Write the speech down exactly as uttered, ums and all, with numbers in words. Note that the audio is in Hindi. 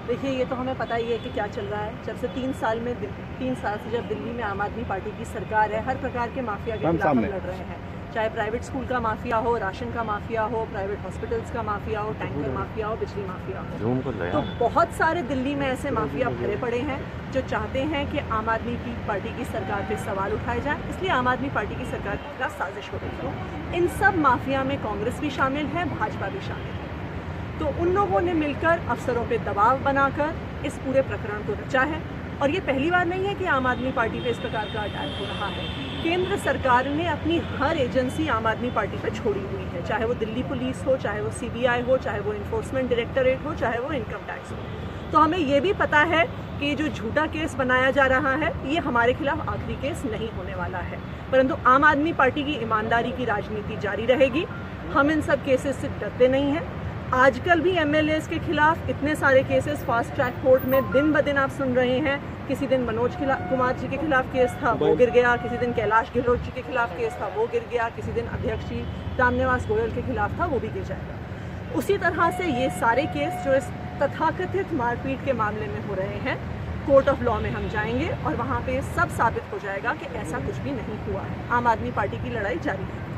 देखिए, ये तो हमें पता ही है कि क्या चल रहा है। जब से तीन साल में तीन साल से जब दिल्ली में आम आदमी पार्टी की सरकार है, हर प्रकार के माफिया के खिलाफ हम लड़ रहे हैं। चाहे प्राइवेट स्कूल का माफिया हो, राशन का माफिया हो, प्राइवेट हॉस्पिटल्स का माफिया हो, टैंकर माफिया हो, बिजली माफिया हो। तो बहुत सारे दिल्ली में ऐसे माफिया भरे पड़े हैं जो चाहते हैं कि आम आदमी की पार्टी की सरकार पे सवाल उठाए जाएं, इसलिए आम आदमी पार्टी की सरकार का साजिश हो रही है। इन सब माफिया में कांग्रेस भी शामिल है, भाजपा भी शामिल है। तो उन लोगों ने मिलकर अफसरों पे दबाव बनाकर इस पूरे प्रकरण को रचा है। और ये पहली बार नहीं है कि आम आदमी पार्टी पे इस प्रकार का अटैक हो रहा है। केंद्र सरकार ने अपनी हर एजेंसी आम आदमी पार्टी पे छोड़ी हुई है, चाहे वो दिल्ली पुलिस हो, चाहे वो सीबीआई हो, चाहे वो इन्फोर्समेंट डायरेक्टरेट हो, चाहे वो इनकम टैक्स हो। तो हमें ये भी पता है कि जो झूठा केस बनाया जा रहा है ये हमारे खिलाफ आखिरी केस नहीं होने वाला है, परंतु आम आदमी पार्टी की ईमानदारी की राजनीति जारी रहेगी। हम इन सब केसेस से डरते नहीं हैं। आजकल भी एमएलएस के खिलाफ इतने सारे केसेस फास्ट ट्रैक कोर्ट में दिन ब दिन आप सुन रहे हैं। किसी दिन मनोज कुमार जी के खिलाफ केस था, वो गिर गया। किसी दिन कैलाश गहलोत जी के खिलाफ केस था, वो गिर गया। किसी दिन अध्यक्ष जी रामनिवास गोयल के खिलाफ था, वो भी गिर जाएगा। उसी तरह से ये सारे केस जो इस तथाकथित मारपीट के मामले में हो रहे हैं, कोर्ट ऑफ लॉ में हम जाएंगे और वहाँ पे सब साबित हो जाएगा कि ऐसा कुछ भी नहीं हुआ है। आम आदमी पार्टी की लड़ाई जारी है।